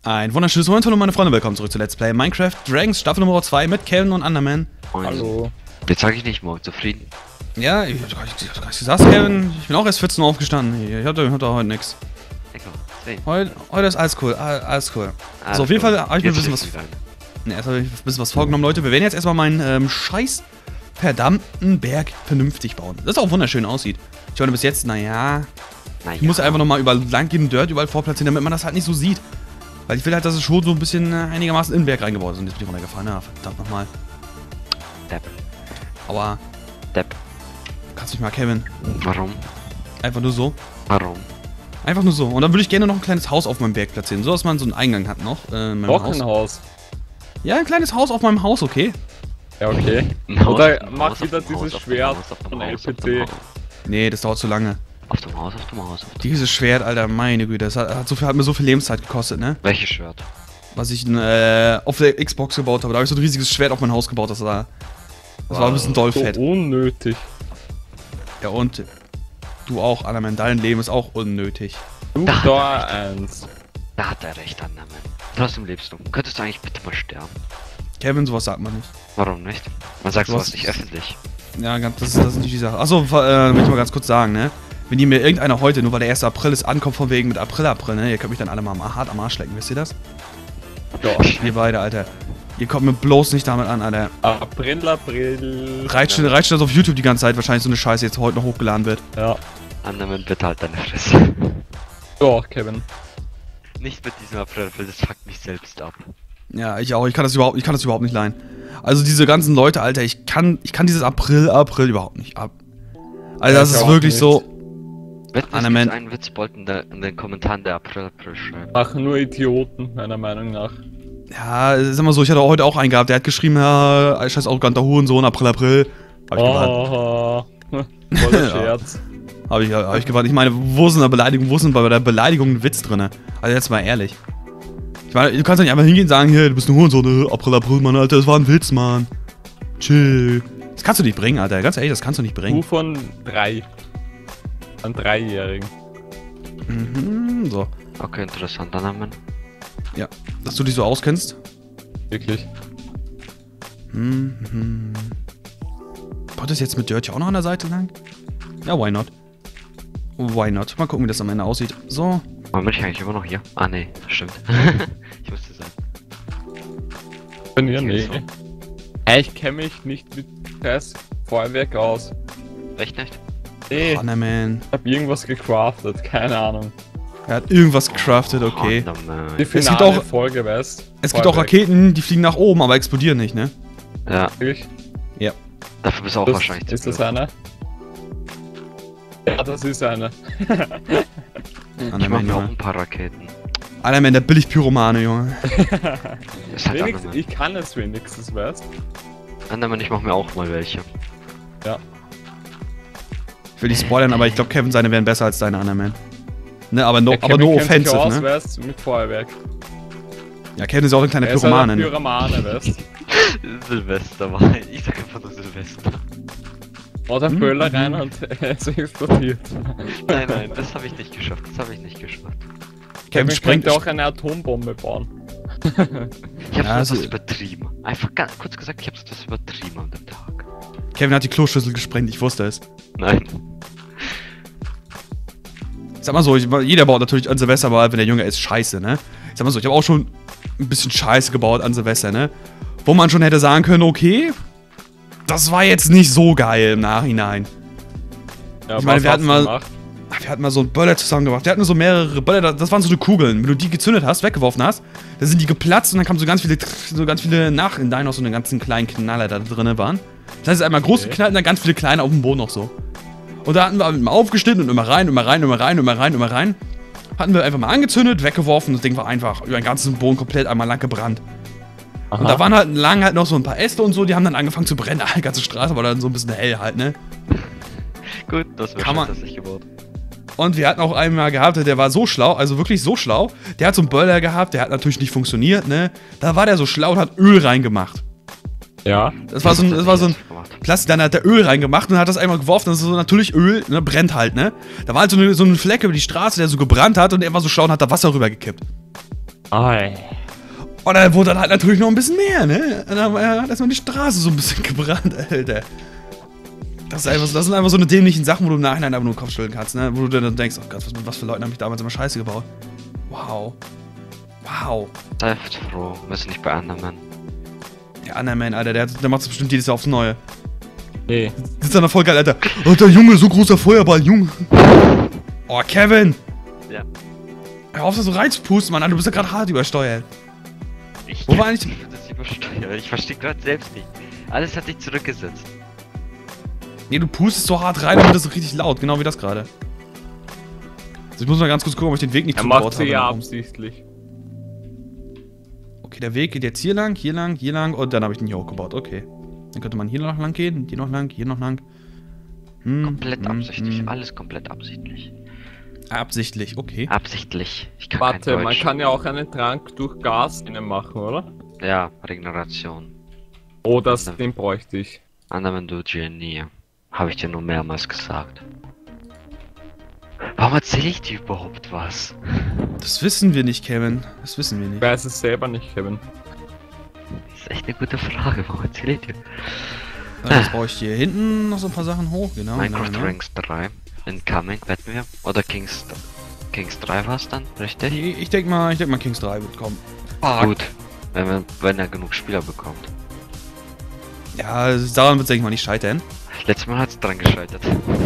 Ein wunderschönes Moment, hallo meine Freunde, willkommen zurück zu Let's Play Minecraft Dragons Staffel Nummer 2 mit Kevin und Underman. Hallo. Jetzt sage ich nicht morgen zufrieden. Ja, ich sag's Kevin, ich bin auch erst 14 Uhr aufgestanden, ich hatte heute nix. Heute ist alles cool, alles cool. So, auf jeden Fall habe ich mir ein bisschen was... Ne, erst habe ich ein bisschen was vorgenommen, Leute. Wir werden jetzt erstmal meinen scheiß verdammten Berg vernünftig bauen. Das auch wunderschön aussieht. Ich meine, bis jetzt, naja... Ich muss einfach nochmal überall lang gehen, Dirt überall vorplatzieren, damit man das halt nicht so sieht. Weil ich will halt, dass es schon so ein bisschen einigermaßen in den Berg reingebaut ist. Und jetzt bin ich runtergefallen. Ja, verdammt nochmal. Depp. Aua. Depp. Kannst du nicht mal, Kevin? Warum? Einfach nur so. Warum? Einfach nur so. Und dann würde ich gerne noch ein kleines Haus auf meinem Berg platzieren. So, dass man so einen Eingang hat noch. Doch, ein Haus. Ja, ein kleines Haus auf meinem Haus, okay? Ja, okay. Oder mach wieder dieses Schwert von LPC. Nee, das dauert zu lange. Auf dem Haus. Dieses Schwert, Alter, meine Güte, das hat mir so viel Lebenszeit gekostet, ne? Welches Schwert? Was ich auf der Xbox gebaut habe. Da habe ich so ein riesiges Schwert auf mein Haus gebaut, das war ein bisschen doll fett. So unnötig. Ja, und du auch, Underman, dein Leben ist auch unnötig. Da eins. Da hat er recht, Underman. Trotzdem lebst du. Könntest du eigentlich bitte mal sterben? Kevin, sowas sagt man nicht. Warum nicht? Man sagt sowas nicht öffentlich. Ja, das ist nicht die Sache. Achso, will ich mal ganz kurz sagen, ne? Wenn ihr mir irgendeiner heute, nur weil der 1. April ist, ankommt von wegen mit April, ne? Ihr könnt mich dann alle mal hart am Arsch lecken, wisst ihr das? Ja. Ihr beide, Alter. Ihr kommt mir bloß nicht damit an, Alter. April. Reicht schon, dass auf YouTube die ganze Zeit wahrscheinlich so eine Scheiße jetzt heute noch hochgeladen wird. Ja. Underman, bitte halt deine Fresse. Doch, Kevin. Nicht mit diesem April, das fuckt mich selbst ab. Ja, ich auch. Ich kann das überhaupt nicht leihen. Also diese ganzen Leute, Alter, ich kann dieses April überhaupt nicht ab. Also Ja, das ist wirklich nicht. so... Underman, einen Witzbold in den Kommentaren der April schreiben. Ach, nur Idioten, meiner Meinung nach. Ja, es ist immer so, ich hatte heute auch einen gehabt, der hat geschrieben, ja, scheiß arroganter Hurensohn, April. Hab ich gewarnt. Voller Scherz. Hab ich gewarnt. Ich meine, wo ist denn bei der Beleidigung ein Witz drin? Also jetzt mal ehrlich. Ich meine, du kannst doch nicht einfach hingehen und sagen, hier, du bist ein Hurensohn, April, Mann, Alter, das war ein Witz, Mann. Chill. Das kannst du nicht bringen, Alter, ganz ehrlich, das kannst du nicht bringen. Du von 3. An 3-Jährigen. Mhm, so. Okay, interessant, Underman. Ja, dass du dich so auskennst. Wirklich. Kommt das jetzt mit Dirt hier auch noch an der Seite lang? Ja, why not? Why not? Mal gucken, wie das am Ende aussieht. So. Aber bin ich eigentlich immer noch hier? Ah, nee, das stimmt. Ich musste sagen. Bin ja Okay, nee. so. Ich kenne mich nicht mit Feuerwerk aus. Echt nicht? Nee, Oh, ne, man. ich hab irgendwas gecraftet, keine Ahnung. Er hat irgendwas gecraftet, okay. Underman. Die gibt finale auch- Folge, weißt? Es gibt auch Raketen, die fliegen nach oben, aber explodieren nicht, ne? Ja, Wirklich? Ja. dafür bist du auch wahrscheinlich zu Ist das blöd. eine? Ja, das ist eine. Ich mach Underman, mir auch Junge. ein paar Raketen. Underman, der Billig-Pyromane, Junge. Ist halt Wenigstens, Underman. ich kann es wenigstens, weißt? Underman, ich mach mir auch mal welche. Ja. Ich will nicht spoilern, aber ich glaube, Kevin seine wären besser als deine, Underman. Ne, aber no, Der aber Kevin no kennt sich offensive, aus, ne? weißt, mit Feuerwerk. Ja, Kevin ist auch ein kleiner Er ist halt Pyromane, ein ne? Pyromane, weißt? Silvester war. Ich sag einfach nur Silvester. Haut ein Böller rein und es explodiert. Nein, das habe ich nicht geschafft. Kevin sprengt könnte auch eine Atombombe bauen. Ich habe Ja, etwas also- übertrieben. Einfach ganz kurz gesagt, ich habe etwas übertrieben an dem Tag. Kevin hat die Kloschüssel gesprengt, ich wusste es. Nein. Ich sag mal so, jeder baut natürlich an Silvester, aber wenn der Junge ist, scheiße, ne? Ich sag mal so, ich habe auch schon ein bisschen Scheiße gebaut an Silvester, ne? Wo man schon hätte sagen können, okay, das war jetzt nicht so geil im Nachhinein. Ja, Ich meine, was wir hatten hast du mal- gemacht? Wir hatten mal so einen Böller zusammengebracht. Wir hatten so mehrere Böller, das waren so eine Kugeln. Wenn du die gezündet hast, weggeworfen hast, dann sind die geplatzt und dann kamen so ganz viele nach in deinen noch so einen ganzen kleinen Knaller da drin waren. Das heißt, einmal groß geknallt und dann ganz viele kleine auf dem Boden noch so. Und da hatten wir immer aufgeschnitten und immer rein. Hatten wir einfach mal angezündet, weggeworfen. Das Ding war einfach über den ganzen Boden komplett einmal lang gebrannt. Aha. Und da waren halt lang halt noch so ein paar Äste und so, die haben dann angefangen zu brennen. Die ganze Straße war dann so ein bisschen hell halt, ne? Gut, das Kann man- wäre das nicht gebaut. Und wir hatten auch einmal gehabt, der war so schlau, also wirklich so schlau. Der hat so einen Böller gehabt, der hat natürlich nicht funktioniert, ne? Da war der so schlau und hat Öl reingemacht. Ja. Das war so ein Plastik, dann hat der Öl reingemacht und hat das einmal geworfen. Das ist so natürlich Öl, ne? Brennt halt, ne? Da war halt so eine Flecke über die Straße, der so gebrannt hat und er war so schlau und hat da Wasser rübergekippt. Ei. Und dann wurde dann halt natürlich noch ein bisschen mehr, ne? Dann hat erstmal die Straße so ein bisschen gebrannt, Alter. Das sind einfach so eine dämlichen Sachen, wo du im Nachhinein aber nur den Kopf schütteln kannst, ne? Wo du dann denkst, oh Gott, was für Leute habe ich damals immer Scheiße gebaut. Wow. Wow. Sei froh, wir sind nicht bei Underman. Der Underman, Alter, der macht es bestimmt jedes Jahr aufs Neue. Nee. Das ist dann voll geil, Alter. Oh, der Junge, so großer Feuerball, Junge. Oh, Kevin. Ja. Hör auf, so reinzupusten, Mann. Du bist ja gerade hart übersteuert. Wo war eigentlich das übersteuert? Ich verstehe gerade selbst nicht. Alles hat dich zurückgesetzt. Nee, du pustest so hart rein und wird das so richtig laut. Genau wie das gerade. Also ich muss mal ganz kurz gucken, ob ich den Weg nicht zugebaut habe. Er macht sie ja absichtlich. Okay, der Weg geht jetzt hier lang und dann habe ich den hier hochgebaut. Okay. Dann könnte man hier noch lang gehen, hier noch lang, hier noch lang. Komplett absichtlich, alles komplett absichtlich. Absichtlich, okay. Absichtlich. Ich kann Warte, man kann ja auch einen Trank durch Gas innen machen, oder? Ja, Regeneration. Oh, den bräuchte ich. Underman, du Genie. Habe ich dir nur mehrmals gesagt. Warum erzähle ich dir überhaupt was? Das wissen wir nicht, Kevin. Das wissen wir nicht. Ich weiß es selber nicht, Kevin. Das ist echt eine gute Frage. Warum erzähle ich dir? Jetzt baue ich hier hinten noch so ein paar Sachen hoch, genau. Minecraft Ranks 3. Incoming, wetten wir? Oder Kings 3 war es dann, richtig? Ich denk mal Kings 3 wird kommen. Gut. Wenn er genug Spieler bekommt. Ja, daran wird es, denke ich mal, nicht scheitern. Letztes Mal hat es dran gescheitert.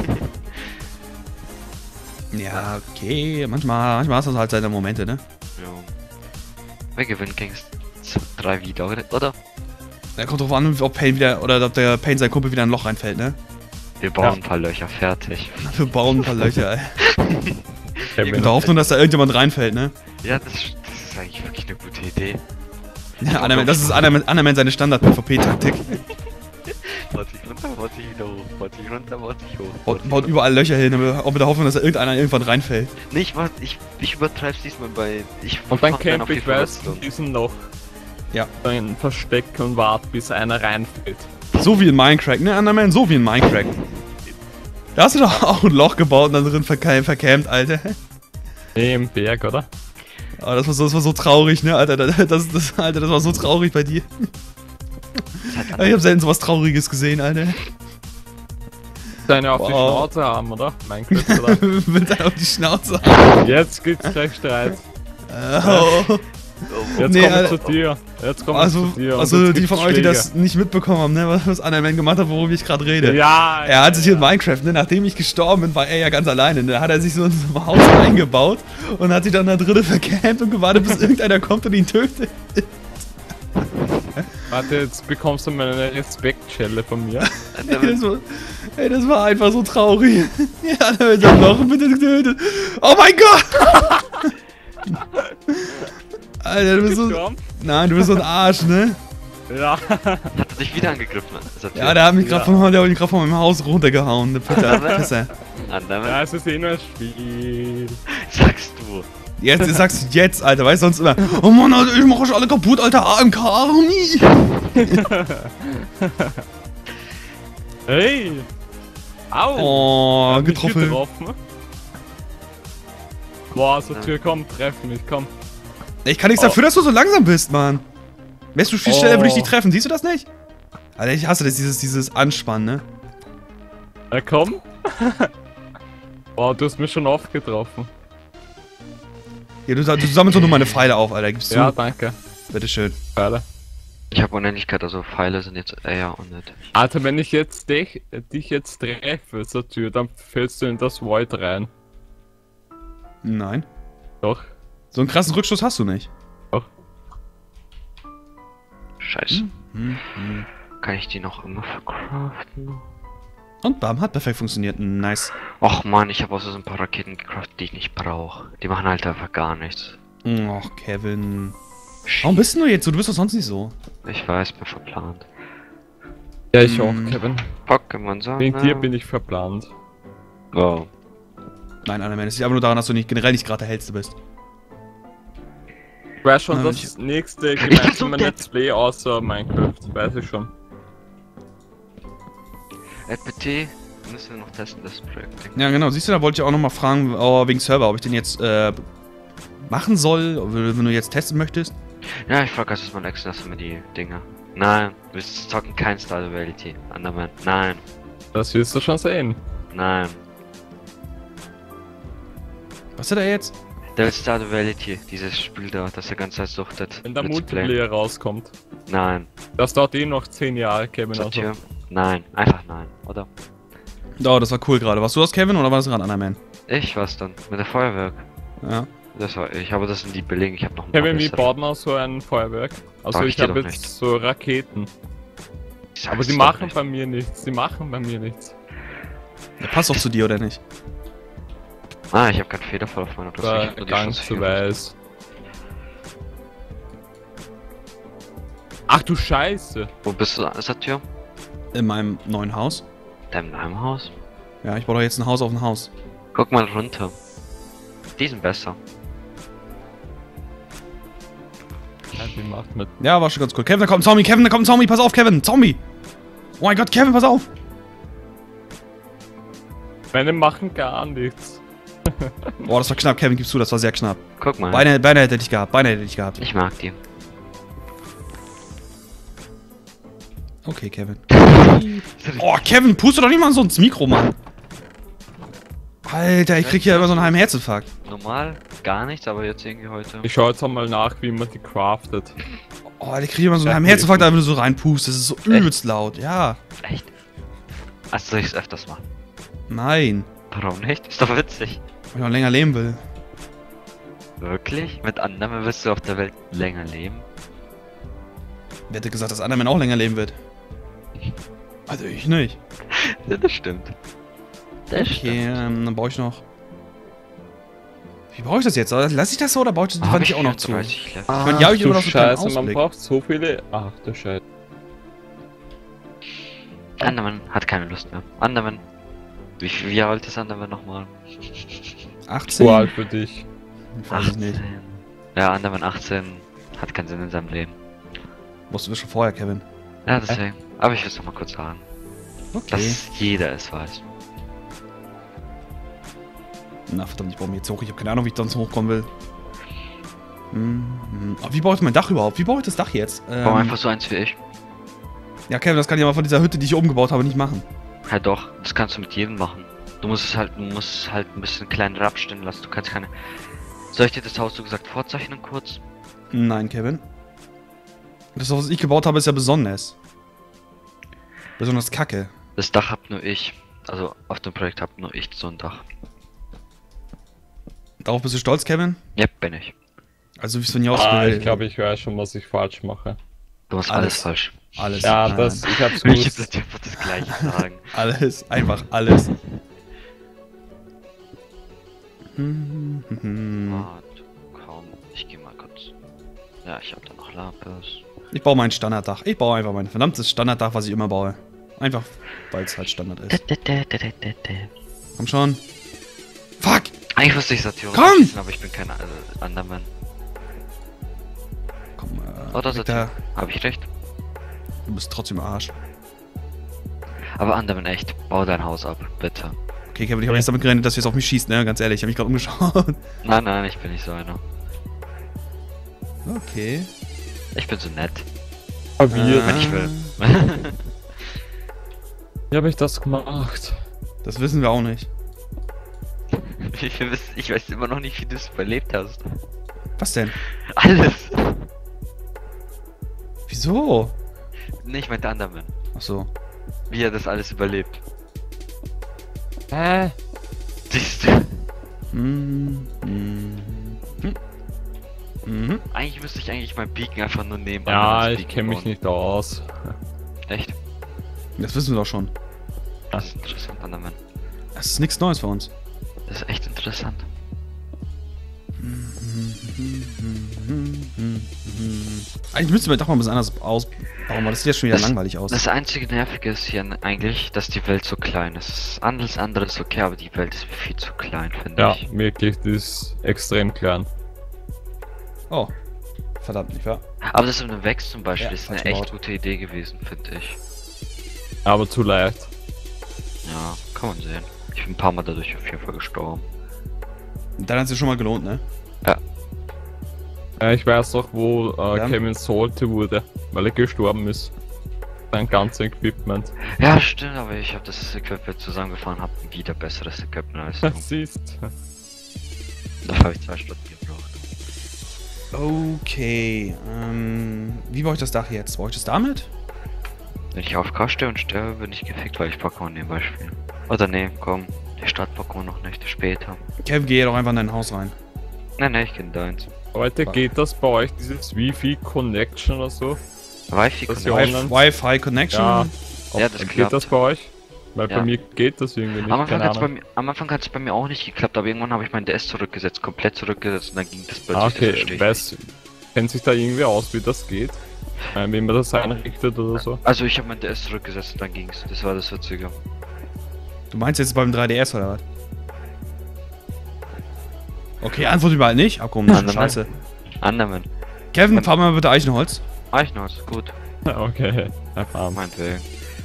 Ja, okay. Manchmal hast du halt seine Momente, ne? Ja. Wer gewinnt Kings 3 wieder, oder? Da kommt drauf an, ob Payne wieder, oder ob der Payne sein Kumpel wieder in ein Loch reinfällt, ne? Wir bauen ein paar Löcher, fertig. Wir bauen ein paar Löcher, ey. In der Hoffnung, dass da irgendjemand reinfällt, ne? Ja, das ist eigentlich wirklich eine gute Idee. Ja, das ist Underman seine Standard-PvP-Taktik. Baut sich runter, baut sich wieder hoch, baut sich runter, baut sich hoch. Baut überall Löcher hin, auch mit der Hoffnung, dass da irgendeiner irgendwann reinfällt. Nee, ich übertreib's diesmal bei... Und dann camp ich, weißt du, diesen Loch. Ja. Dann versteck und wart, bis einer reinfällt. So wie in Minecraft, ne, Underman? So wie in Minecraft. Da hast du doch auch ein Loch gebaut und dann drin vercampt, Alter. Nee, im Berg, oder? Oh, das war so traurig, ne, Alter. Alter, das war so traurig bei dir. Ich hab selten sowas Trauriges gesehen, Alter. Deine auf die Schnauze haben, oder? Minecraft, oder? Willst du auf die Schnauze haben? Jetzt gibt's gleich Streit. Oh. Jetzt komme ich zu dir. Also die von euch, die das nicht mitbekommen haben, ne, was Underman gemacht hat, worüber ich gerade rede. Ja. Er hat sich hier in Minecraft, ne, nachdem ich gestorben bin, war er ja ganz alleine, ne, hat er sich so in so ein Haus eingebaut und hat sich dann da drinnen vercampt und gewartet, bis irgendeiner kommt und ihn tötet. Warte, jetzt bekommst du mal eine Respektschelle von mir. Das war einfach so traurig. Ja, da wird er noch bitte getötet. Oh mein Gott! Alter, du bist so... Nein, du bist so ein Arsch, ne? Ja. Hat er dich wieder angegriffen? Ja, der hat mich gerade von meinem Haus runtergehauen, der Pisser. Ja, es ist eh nur ein Spiel. Sagst du. Jetzt sagst du jetzt, Alter, weißt du sonst immer. Oh Mann, Alter, ich mach euch alle kaputt, Alter, AMK Army! Hey! Au! Oh, getroffen. Boah, so Tür, komm, treff mich, komm. Ich kann nichts dafür, dass du so langsam bist, Mann. Wärst du viel schneller, würde ich dich treffen, siehst du das nicht? Alter, ich hasse das, dieses Anspannen, ne? Ja, komm. Boah, du hast mich schon oft getroffen. Ja, du sammelst doch nur meine Pfeile auf, Alter, gibst du? Ja, danke. Bitteschön. Pfeile. Ich habe Unendlichkeit, also Pfeile sind jetzt eher unnötig. Alter, wenn ich jetzt dich jetzt treffe zur Tür, dann fällst du in das Void rein. Nein. Doch. So einen krassen Rückstoß hast du nicht. Doch. Scheiße. Kann ich die noch immer verkraften? Und bam, hat perfekt funktioniert. Nice. Och man, ich habe auch so ein paar Raketen gecraftet, die ich nicht brauche. Die machen halt einfach gar nichts. Och, Kevin. Warum bist du jetzt so? Du bist doch sonst nicht so. Ich weiß, bin verplant. Ja, ich auch, Kevin. Pokémon Sonne. Wegen dir bin ich verplant. Wow. Nein, Underman, es liegt aber nur daran, dass du generell nicht gerade der Hellste bist. Ich weiß schon, das nächste gemeinsame Let's Play außer Minecraft, weiß ich schon. LPT müssen wir noch testen, das Projekt. Ja, genau, siehst du, da wollte ich auch nochmal fragen, wegen Server, ob ich den jetzt machen soll, wenn du jetzt testen möchtest? Ja, ich frage erst mal Ex, lassen wir die Dinger. Nein, wir zocken kein Star Duality. Underman. Nein. Das wirst du schon sehen. Nein. Was ist da jetzt? Der will Star Duality, dieses Spiel da, das er ganz Zeit suchtet. Wenn der Multiplayer. Multiplayer rauskommt. Nein. Das dauert eh noch 10 Jahre, Kevin. Also. Satyr? Nein, einfach nein, oder? Oh, das war cool gerade. Warst du das, Kevin, oder war das gerade Underman? Ich war's dann, mit der Feuerwerk. Ja. Das war ich, aber das sind die billigen, ich hab noch ein Kevin, wie bessere. baut man so ein Feuerwerk? Also Sag ich dir habe doch jetzt nicht. so Raketen. Ich Aber sag's die doch machen nicht. bei mir nichts. Die machen bei mir nichts. Der passt doch zu dir, oder nicht? Ah, ich hab keinen Federfall auf meiner Da Tasse. ganz zu weiß. Ach du Scheiße. Wo bist du, Satyr? In meinem neuen Haus. Deinem Haus? Ja, ich baue doch jetzt ein Haus auf ein Haus. Guck mal runter. Die sind besser. Ja, die macht mit. Ja, war schon ganz cool. Kevin, da kommt ein Zombie. Kevin, da kommt ein Zombie. Pass auf, Kevin. Zombie. Oh mein Gott, Kevin, pass auf. Meine machen gar nichts. Boah, das war knapp. Kevin, gibst du, das war sehr knapp. Guck mal. Beine hätte ich gehabt. Beine hätte ich gehabt. Ich mag die. Okay, Kevin. Oh, Kevin, puste doch nicht mal so ins Mikro, Mann. Alter, ich krieg hier immer so einen halben Herzinfarkt. Normal gar nichts, aber jetzt irgendwie heute. Ich schau jetzt mal nach, wie man die craftet. Oh, ich krieg immer so einen halben Herzinfarkt, wenn du so reinpustest. Das ist so übelst laut. Ja. Echt? Also soll ich's öfters machen? Nein. Warum nicht? Ist doch witzig. Weil ich noch länger leben will. Wirklich? Mit anderen wirst du auf der Welt länger leben? Wer hätte gesagt, dass Underman auch länger leben wird? Also ich nicht. Ja, das stimmt. Das Okay, stimmt. dann baue ich noch. Wie baue ich das jetzt? Lass ich das so oder baue ich das die Wand hier auch noch zu? 34 Level. meine, ja, hab ich du immer noch so einen kleinen Scheiße, man Ausblick. braucht so viele. Ach du Scheiße. Underman hat keine Lust mehr. Underman. Wie alt ist Underman nochmal? 18? Zu alt für dich. Weiß ich nicht. Ja, Underman 18 hat keinen Sinn in seinem Leben. Wussten wir schon vorher, Kevin. Ja, deswegen. Aber ich will es noch mal kurz sagen, Okay. dass jeder es weiß. Na verdammt, ich baue mir jetzt hoch. Ich habe keine Ahnung, wie ich sonst hochkommen will. Aber wie baue ich mein Dach überhaupt? Wie baue ich das Dach jetzt? Bau einfach so eins wie ich. Ja, Kevin, das kann ich aber von dieser Hütte, die ich oben gebaut habe, nicht machen. Ja doch, das kannst du mit jedem machen. Du musst es halt ein bisschen kleiner abstellen lassen. Du kannst keine. Soll ich dir das Haus so gesagt vorzeichnen kurz? Nein, Kevin. Das, was ich gebaut habe, ist ja besonders. Besonders kacke. Das Dach hab nur ich. Also auf dem Projekt hab nur ich so ein Dach. Darauf bist du stolz, Kevin? Ja, bin ich. Also wie es von dir Ah, ausgewählt. ich glaube, ich weiß schon, was ich falsch mache. Du machst Alles. alles falsch. Alles. Ja, Nein, das, nein. ich hab's Ich hab gewusst. dir einfach das gleiche sagen. Alles. Einfach alles. Warte, komm, ich geh mal kurz. Ja, ich hab da noch Lapis. Ich baue mein Standarddach. Ich baue einfach mein verdammtes Standarddach, was ich immer baue. Einfach, weil es halt Standard ist. Komm schon. Fuck! Eigentlich wusste ich Satyr Komm! schießen, aber ich bin kein Underman. Komm, Oder Victor, Satyr? Hab ich recht? du bist trotzdem Arsch. Aber Underman echt, bau dein Haus ab, bitte. Okay, Kevin, ich habe jetzt damit gerechnet, dass du jetzt auf mich schießt, ne? Ganz ehrlich, ich habe mich gerade umgeschaut. Nein, nein, ich bin nicht so einer. Okay. Ich bin so nett, Wie, wenn ich will. wie habe ich das gemacht? Das wissen wir auch nicht. Ich weiß immer noch nicht, wie du es überlebt hast. Was denn? Alles! Wieso? Nee, ich meinte Underman. Ach so. Wie er das alles überlebt. Hä? Siehst du? Eigentlich müsste ich eigentlich mein Beacon einfach nur nehmen. Ja, Undermans ich Beacon kenne mich bauen. nicht aus. Echt? Das wissen wir doch schon. Das ist interessant, Underman. Das ist nichts Neues für uns. Das ist echt interessant. Eigentlich müssten wir doch mal ein bisschen anders ausbauen, weil das sieht jetzt schon wieder Das- langweilig aus. Das einzige Nervige ist hier eigentlich, dass die Welt so klein ist. Alles andere ist okay, aber die Welt ist viel zu klein, finde Ja, ich. wirklich, das ist extrem klein. Oh. Verdammt, nicht wahr? Aber das mit dem Wächst zum Beispiel Ja, ist eine falsch echt gebaut. gute Idee gewesen, finde ich. Aber zu leicht. Ja, kann man sehen. Ich bin ein paar Mal dadurch auf jeden Fall gestorben. Dann hat es sich schon mal gelohnt, ne? Ja. Ja, ich weiß auch, wo Kevin Solte wurde, weil er gestorben ist. Sein ganzes Equipment. Ja, stimmt, aber ich habe das Equipment zusammengefahren, habe wieder besseres Equipment als du. Siehst. Dafür habe ich 2 Stunden gebraucht. Okay, wie baue ich das Dach jetzt? Baue ich das damit? Wenn ich auf K stehe und sterbe, bin ich gefickt, weil ich Pokémon nebenbei spiele. Oder nee, komm, ich starte Pokémon noch nicht, später. Kevin, geh doch einfach in dein Haus rein. Nein, ich gehe in deins. Leute, geht das bei euch, dieses Wi-Fi Connection oder so? Wi-Fi Das Connection? Wi-Fi Connection? Ja, Ja, das geht klappt. das bei euch? Weil Ja. bei mir geht das irgendwie nicht, Am Anfang, keine Ahnung. am Anfang hat es bei mir auch nicht geklappt, aber irgendwann habe ich mein DS zurückgesetzt, komplett zurückgesetzt und dann ging das plötzlich. Das Okay, verstehe ich weiß, kennt sich da irgendwie aus, wie das geht? Wie man das einrichtet oder so? nicht. Also ich habe mein DS zurückgesetzt und dann ging's. Das war das Witzige. Du meinst jetzt beim 3DS oder was? Okay, antworte überall nicht. Abkommen, Andermann. scheiße. Andermann. Kevin, fahr mal bitte Eichenholz. Eichenholz, gut. Okay, erfahren. Meinetwegen.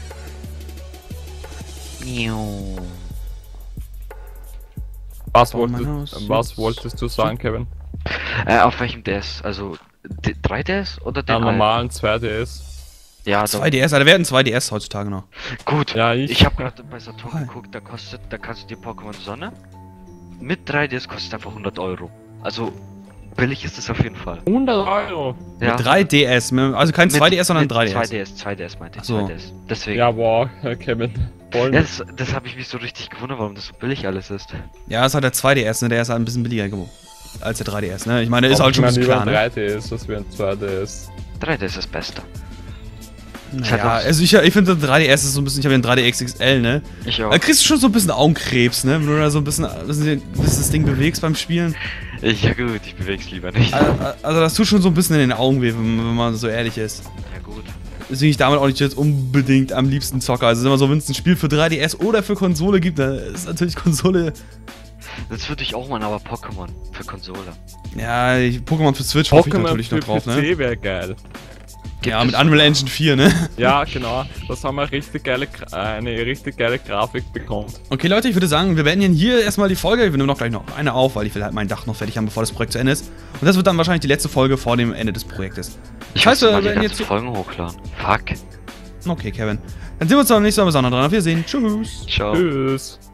Was Oh, mein Haus. was wolltest du sagen, Kevin? Auf welchem DS? Also 3DS oder den Am alten? normalen 2DS? Ja, 2DS, Alter, wer hat ein 2DS heutzutage noch? gut. Ja, Ich habe gerade bei Saturn Hi. geguckt, da kannst du dir Pokémon Sonne mit 3DS kostet einfach 100 Euro. Also billig ist es auf jeden Fall. 100 Euro! Ja. Mit 3DS, also kein 2DS, sondern mit 3DS. 2DS meinte ich, Ach so. 2DS. Deswegen. Ja, wow, Kevin. Voll. Ja, das habe ich mich so richtig gewundert, warum das so billig alles ist. Ja, das hat der 2DS, ne? Der ist halt ein bisschen billiger geworden als der 3DS, ne? Ich meine, ist halt schon ein bisschen klar, ne? 3DS, das wäre ein 2DS. 3DS ist das Beste. Naja, also ich finde, der 3DS ist so ein bisschen, ich habe den 3DS XL, ne? Ich auch. Da kriegst du schon so ein bisschen Augenkrebs, ne? Wenn du da so ein bisschen das Ding bewegst beim Spielen. Ja gut, ich beweg's lieber nicht. Also das tut schon so ein bisschen in den Augen weh, wenn man so ehrlich ist. Ja gut. Deswegen ich damit auch nicht jetzt unbedingt am liebsten zocke. Also immer so, wenn es ein Spiel für 3DS oder für Konsole gibt, dann ist natürlich Konsole. Das würde ich auch mal, aber Pokémon für Konsole. Ja, Pokémon für Switch hoffe ich Pokémon natürlich für noch drauf, PC ne? wäre geil. Ja, mit Unreal Engine 4, ne? Ja, genau. Das haben wir eine richtig geile Grafik bekommen. Okay, Leute, ich würde sagen, wir beenden hier erstmal die Folge. Wir nehmen noch gleich noch eine auf, weil ich will halt mein Dach noch fertig haben, bevor das Projekt zu Ende ist. Und das wird dann wahrscheinlich die letzte Folge vor dem Ende des Projektes. Ich Scheiße, muss mal die wenn ganzen jetzt... Folgen hochladen. Fuck. Okay, Kevin. Dann sehen wir uns beim nächsten Mal. Bis dann. Auf Wiedersehen. Tschüss. Ciao. Tschüss.